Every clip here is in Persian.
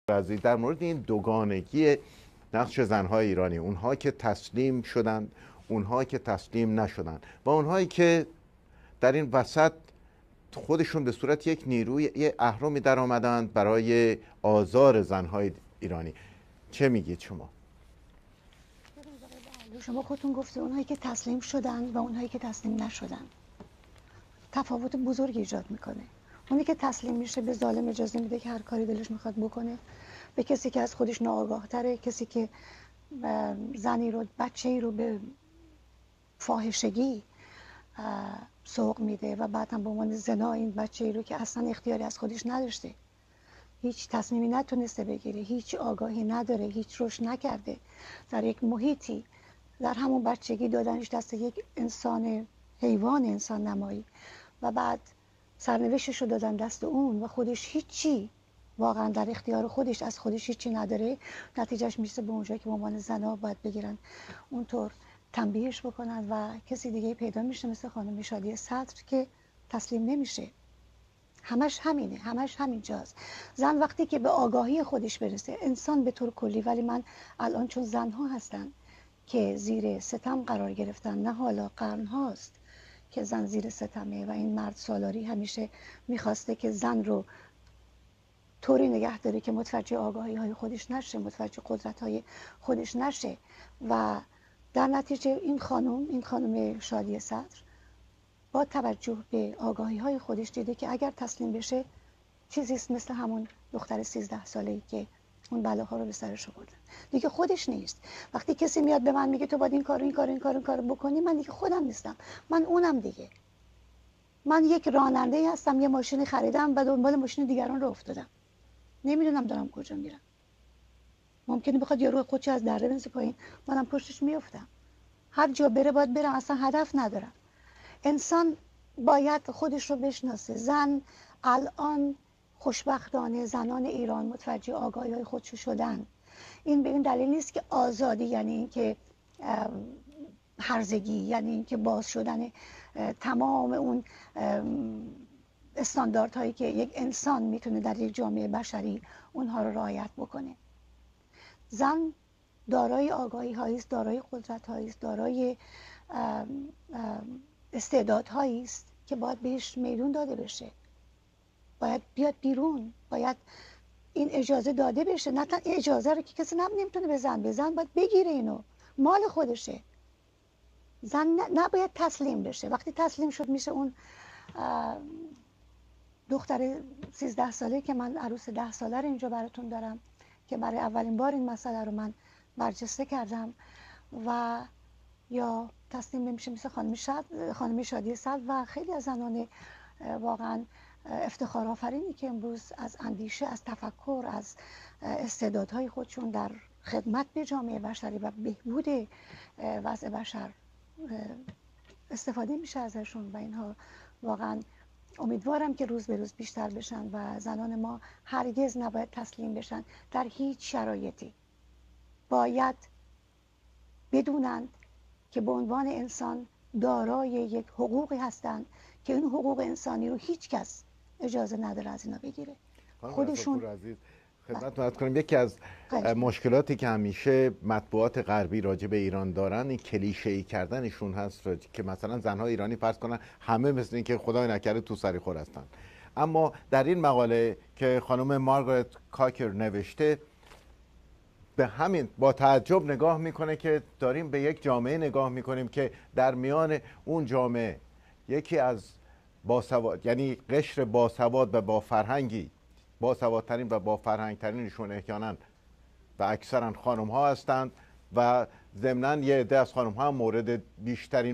عزیز در مورد این دوگانگی نقش زنهای ایرانی، اونها که تسلیم شدند، اونها که تسلیم نشدند و اونهایی که در این وسط خودشون به صورت یک نیروی، یک اهرمی در آمدند برای آزار زنهای ایرانی. چه میگید شما؟ شما خودتون گفته اونهایی که تسلیم شدن و اونهایی که تسلیم نشدن تفاوت بزرگی ایجاد میکنه. اونی که تسلیم میشه به ظالم اجازه میده که هر کاری دلش میخواد بکنه، به کسی که از خودش ناآگاه تره، کسی که زنی رو، بچه‌ای رو به فاحشگی سوق میده و بعد هم به عنوان زنا این بچه‌ای رو که اصلا اختیاری از خودش نداشته، هیچ تصمیمی نتونسته بگیره، هیچ آگاهی نداره، هیچ رشد نکرده، در یک محیطی در همون بچگی دادنش دست یک انسان حیوان انسان نمایی و بعد سرنوشتش رو دادن دست اون و خودش هیچی واقعا در اختیار خودش از خودش هیچی نداره، نتیجهش میشه به اونجایی که به عنوان زنا باید بگیرن اونطور تنبیهش بکنن و کسی دیگه پیدا میشه مثل خانم شادی صدر که تسلیم نمیشه. همش همینه، همش همینجاست. زن وقتی که به آگاهی خودش برسه، انسان به طور کلی، ولی من الان چون زنها هستن که زیر ستم قرار گرفتن، نه حالا قرن هاست که زن زیر ستمه و این مرد سالاری همیشه میخواسته که زن رو طوری نگه داره که متوجه آگاهی های خودش نشه، متوجه قدرت های خودش نشه و در نتیجه این خانم شادی صدر با توجه به آگاهی های خودش دیده که اگر تسلیم بشه چیزیست مثل همون دختر 13 ساله‌ای که اون بلاها رو به سرش آوردن. دیگه خودش نیست. وقتی کسی میاد به من میگه تو باید این کارو بکنی، من دیگه خودم نیستم، من اونم دیگه. من یک راننده هستم، یه ماشین خریدم و دنبال ماشین دیگران رو افتادم، نمیدونم دارم کجا میرم. ممکنه بخواد یارو خودش از دره بنزه پایین، منم پشتش میافتم. هر جا بره باید برم، اصلا هدف ندارم. انسان باید خودش رو بشناسه. زن الان خوشبختانه زنان ایران متوجه آگاهی های خودشو شدن. این به این دلیل نیست که آزادی یعنی این که هرزگی، یعنی این که باز شدن تمام اون استانداردهایی که یک انسان میتونه در یک جامعه بشری اونها رو رعایت بکنه. زن دارای آگاهی هایی است، دارای قدرت هایی است، دارای استعدادهایی است که باید بهش میدون داده بشه، باید بیاد بیرون، باید این اجازه داده بشه. نه تن اجازه رو که کسی نمیتونه به زن باید بگیره، اینو مال خودشه. زن نباید تسلیم بشه. وقتی تسلیم شد میشه اون دختر 13 ساله که من عروس 10 ساله رو اینجا براتون دارم که برای اولین بار این مسئله رو من برجسته کردم، و یا تسلیم نمیشه مثل خانم شادی صدر و خیلی از زنان واقعا افتخار آفرینی که امروز از اندیشه، از تفکر، از استعدادهای خودشون در خدمت به جامعه بشری و بهبود وضع بشر استفاده میشه ازشون و اینها واقعا امیدوارم که روز به روز بیشتر بشن و زنان ما هرگز نباید تسلیم بشن. در هیچ شرایطی باید بدونند که به عنوان انسان دارای یک حقوقی هستند که این حقوق انسانی رو هیچ کس اجازه نداره از اینا بگیره. خودشون خدمت عرض کنیم یکی از مشکلاتی که همیشه مطبوعات غربی راجع به ایران دارن این کلیشه‌ای کردنشون هست که مثلا زنهای ایرانی فرض کنن همه مثل این که خدای نکرده تو سری خور هستن. اما در این مقاله که خانم مارگارت کاکر نوشته به همین با تعجب نگاه میکنه که داریم به یک جامعه نگاه میکنیم که در میان اون جامعه یکی از باسواد، یعنی قشر باسواد و با فرهنگی، باسوادترین و با فرهنگترینشون احیانا و اکثرا خانم ها هستند و ضمناً یه عده از خانم ها بیشترین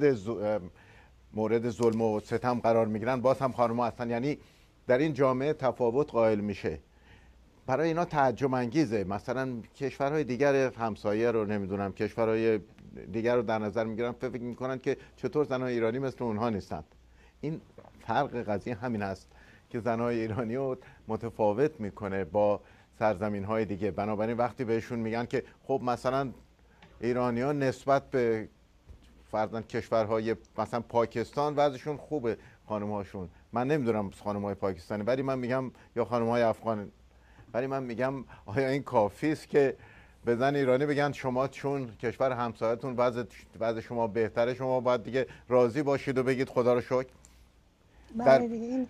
مورد ظلم و ستم قرار میگیرن، باز هم خانم ها هستن. یعنی در این جامعه تفاوت قائل میشه. برای اینا تعجب انگیزه مثلا کشورهای دیگر همسایه رو نمیدونم کشورهای دیگر رو در نظر میگیرن، فکر میکنن که چطور زنهای ایرانی مثل اونها نیستند. این فرق قضیه همین است که زنهای ایرانی رو متفاوت میکنه با سرزمین های دیگه. بنابراین وقتی بهشون میگن که خب مثلا ایرانیان نسبت به فرضاً کشورهای مثلا پاکستان وضعشون خوبه خانم‌هاشون، من نمیدونم خانم‌های پاکستانی ولی من میگم یا خانم‌های ولی من میگم آیا این کافی است که به زن ایرانی بگن شما چون کشور همسایتون وضع شما بهتره شما باید دیگه راضی باشید و بگید خدا رو شکر؟ بله دیگه این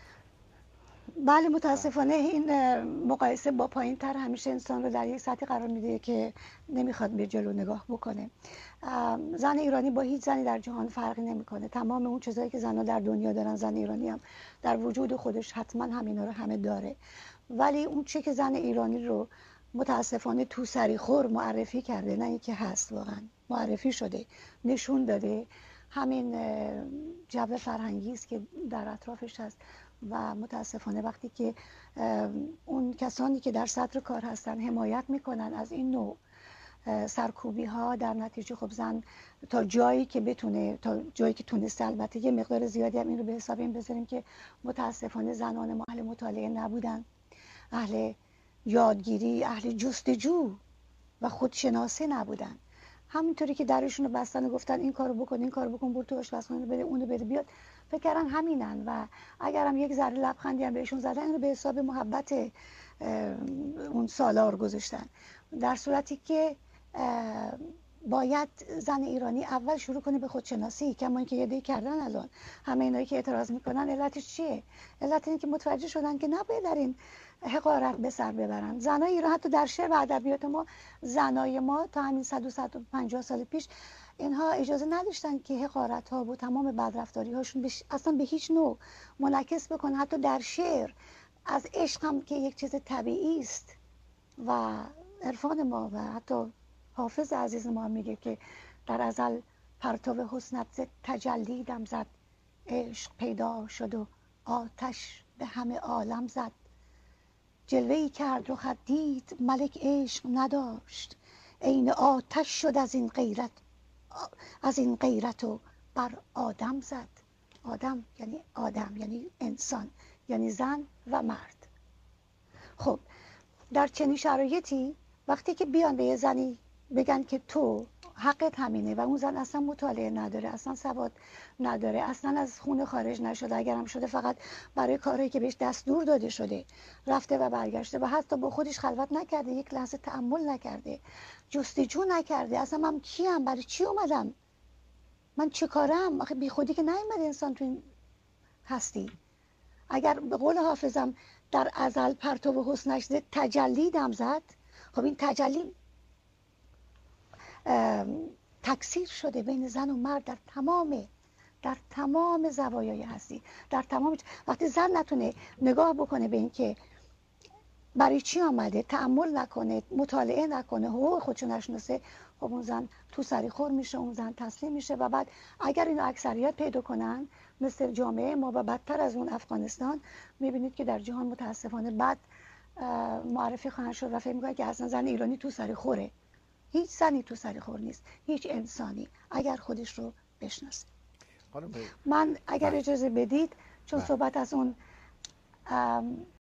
بله متاسفانه این مقایسه با پایین تر همیشه انسان رو در یک سطحی قرار میده که نمیخواد به جلو نگاه بکنه. زن ایرانی با هیچ زنی در جهان فرقی نمیکنه. تمام اون چیزایی که زنها در دنیا دارن زن ایرانی هم در وجود خودش حتما همینا رو همه داره. ولی اون چی که زن ایرانی رو متاسفانه تو سری خور معرفی کرده، نه اینکه هست، واقعا معرفی شده، نشون داده، همین جو فرهنگی است که در اطرافش هست. و متاسفانه وقتی که اون کسانی که در صدر کار هستن حمایت میکنن از این نوع سرکوبی ها، در نتیجه خب زن تا جایی که بتونه، تا جایی که تونسته، البته یه مقدار زیادی هم این رو به حساب این بذاریم که متاسفانه زنان ما اهل مطالعه نبودن، اهل یادگیری، اهل جستجو و خودشناسی نبودن. همینطوری که درشون رو بستن و گفتن این کارو بکن، این کارو بکن، برو تو آشپزخونه بده، اونو بده بیاد، فکر کردن همینن و اگرم یک ذره لبخندی هم بهشون زدن اینو به حساب محبت اون سالار گذاشتن. در صورتی که باید زن ایرانی اول شروع کنه به خودشناسی، کما اینکه یه دی کردن الان همه اینایی که اعتراض میکنن. علتش چیه؟ علت اینه که متوجه شدن که نباید در این حقارت به سر ببرن. زنای ایران حتی در شعر و ادبیات ما، زنای ما تا همین 150 سال پیش اینها اجازه نداشتن که حقارت ها و تمام بدرفتاری هاشون اصلا به هیچ نوع منعکس بکنه. حتی در شعر از عشق هم که یک چیز طبیعی است و عرفان ما و حتی حافظ عزیز ما میگه که در ازل پرتو حسنت ز تجلی دم زد، عشق پیدا شد و آتش به همه عالم زد، جلوه‌ای کرد رخت دید ملک عشق نداشت، عین آتش شد از این غیرت و بر آدم زد. آدم یعنی انسان، یعنی زن و مرد. خب در چنین شرایطی وقتی که بیان به یه زنی بگن که تو حقت همینه و اون زن اصلا مطالعه نداره، اصلا سواد نداره، اصلا از خونه خارج نشده، اگرم شده فقط برای کاری که بهش دستور داده شده رفته و برگشته و حتی با خودش خلوت نکرده، یک لحظه تأمل نکرده، جستجو نکرده اصلا من کیم، برای چی اومدم، من چه کارم، آخه بی خودی که نیومده انسان تو این هستی. اگر به قول حافظم در ازل پرتو حسنش زد تجلی دم زد، خب این تجلی تکثیر شده بین زن و مرد در تمام زوایای هستی، در تمام. وقتی زن نتونه نگاه بکنه به این که برای چی آمده، تأمل نکنه، مطالعه نکنه، حقوق خودشو نشناسه، خب اون زن تو سری خور میشه، اون زن تسلیم میشه و بعد اگر اینو اکثریت پیدا کنن مثل جامعه ما و بدتر از اون افغانستان، میبینید که در جهان متاسفانه بعد معرفی خواهند شد و فکر میکنن که اصلا زن ایرانی تو سری خوره. هیچ زنی تو سری خور نیست، هیچ انسانی اگر خودش رو بشناسه. من اگر اجازه بدید، چون صحبت از اون